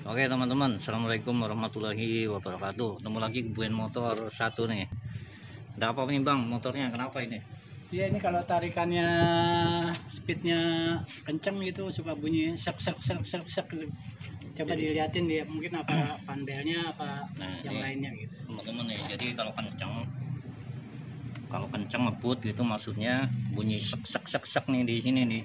Oke teman-teman, assalamualaikum warahmatullahi wabarakatuh. Ketemu lagi Buin Motor 1 nih. Ada apa nih bang motornya, kenapa ini? Iya, ini kalau tarikannya speednya kenceng gitu suka bunyi sek sek sek sek sek gitu. Coba dilihatin dia, mungkin apa panbelnya apa yang lainnya gitu. Teman-teman nih, jadi kalau kenceng ngebut gitu maksudnya bunyi sek sek sek sek nih di sini nih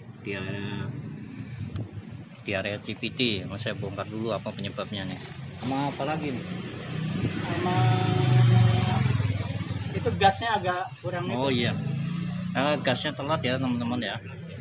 di area CVT. Mau saya bongkar dulu apa penyebabnya nih. Sama apa lagi nih? Sama itu gasnya agak kurang Oh itu. iya. Gasnya telat ya teman-teman ya.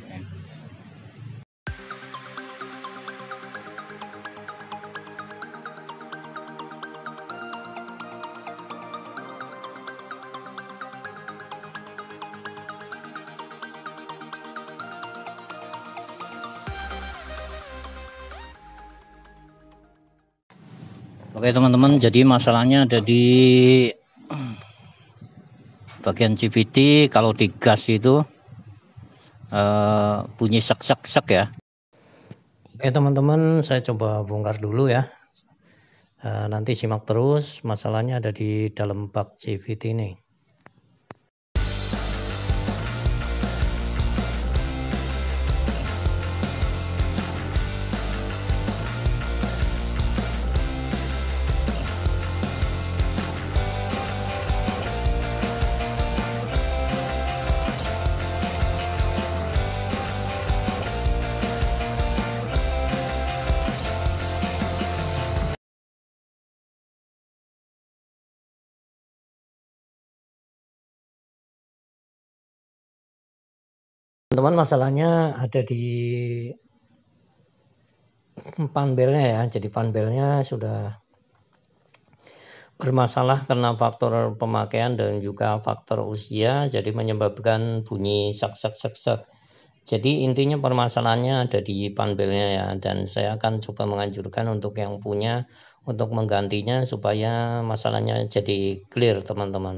Oke teman-teman, jadi masalahnya ada di bagian CVT. Kalau di gas itu bunyi sek sek sek ya. Oke teman-teman, saya coba bongkar dulu ya. Nanti simak terus, masalahnya ada di dalam bak CVT ini. Teman-teman, masalahnya ada di panbelnya ya. Jadi panbelnya sudah bermasalah karena faktor pemakaian dan juga faktor usia, jadi menyebabkan bunyi sak sak sak sak. Jadi intinya permasalahannya ada di panbelnya ya, dan saya akan coba menganjurkan untuk yang punya untuk menggantinya supaya masalahnya jadi clear teman-teman.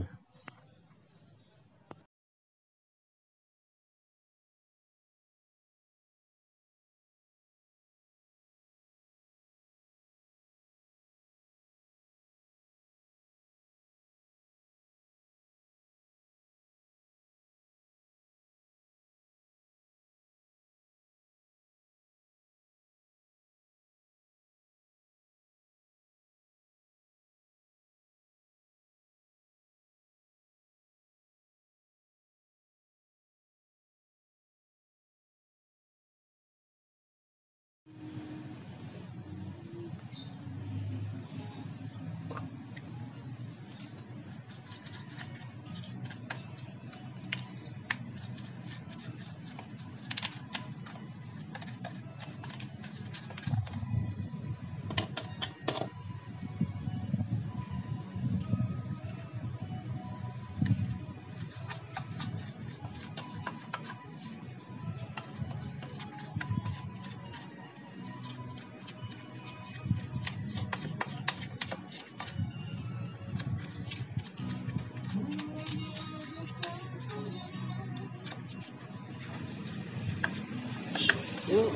Yuk.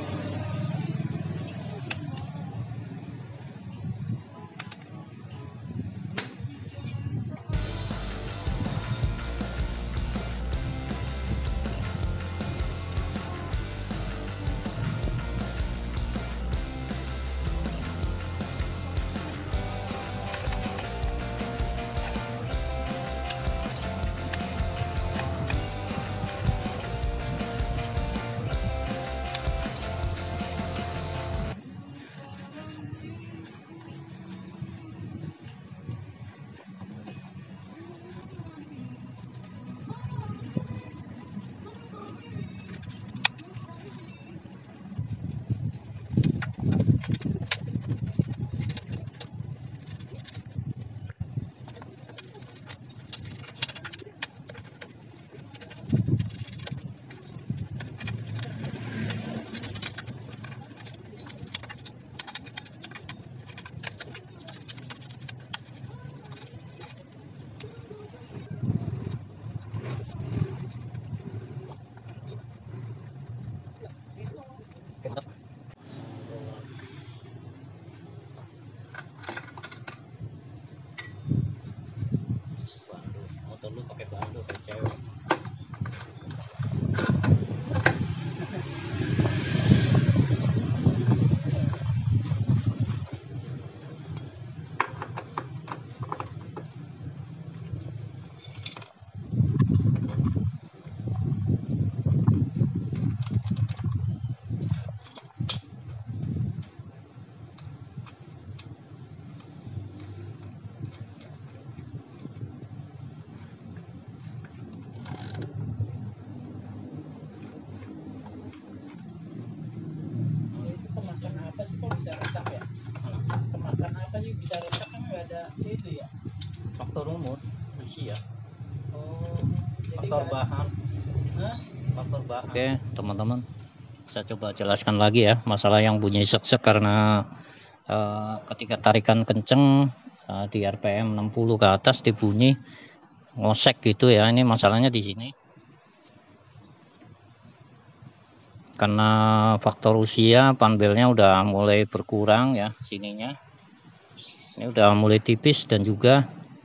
bisa rusak kan nggak ada itu ya. Faktor umur, usia, Oh, jadi faktor nggak- bahan. Hah? Faktor bahan. Oke, teman-teman, saya coba jelaskan lagi ya masalah yang bunyi sek-sek karena ketika tarikan kenceng di RPM 60 ke atas dibunyi ngosek gitu ya. Ini masalahnya di sini. Karena faktor usia, panbelnya udah mulai berkurang ya sininya. Ini udah mulai tipis dan juga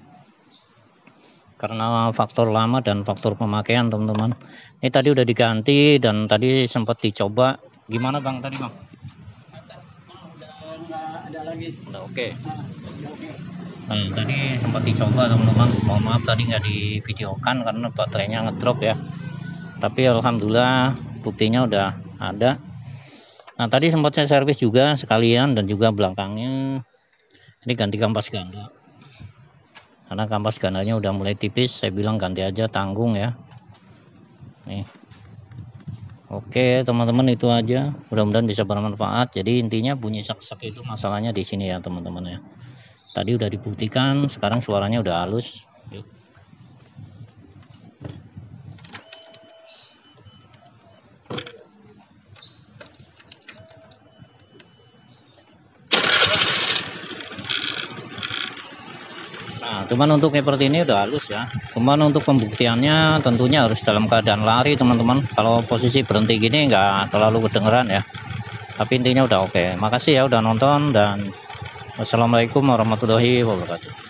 karena faktor lama dan faktor pemakaian, teman-teman. Ini tadi udah diganti dan tadi sempat dicoba. Gimana Bang tadi Bang? Udah nggak ada lagi. Udah oke. Udah oke. Nah, tadi sempat dicoba teman-teman. Mohon maaf tadi nggak divideokan karena baterainya ngedrop ya. Tapi alhamdulillah buktinya udah ada. Nah, tadi sempat saya servis juga sekalian dan juga belakangnya ini ganti kampas ganda. Karena kampas gandanya udah mulai tipis, saya bilang ganti aja tanggung ya. Nih. Oke, teman-teman itu aja. Mudah-mudahan bisa bermanfaat. Jadi intinya bunyi sak-sak itu masalahnya di sini ya, teman-teman ya. Tadi udah dibuktikan, sekarang suaranya udah halus. Yuk. Nah, cuman untuk seperti ini udah halus ya. Cuman untuk pembuktiannya tentunya harus dalam keadaan lari, teman-teman. Kalau posisi berhenti gini nggak terlalu kedengeran ya. Tapi intinya udah oke. Makasih ya udah nonton dan wassalamualaikum warahmatullahi wabarakatuh.